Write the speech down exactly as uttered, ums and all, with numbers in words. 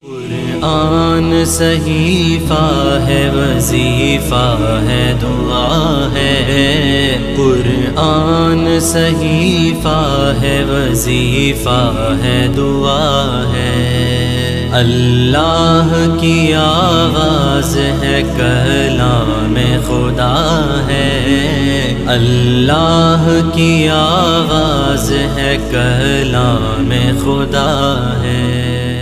कुरान सहीफा है, वजीफा है, दुआ है। कुरान सहीफा है, वजीफा है, दुआ है। अल्लाह की आवाज़ है, कलाम खुदा है। अल्लाह की आवाज़ है, कलाम खुदा है।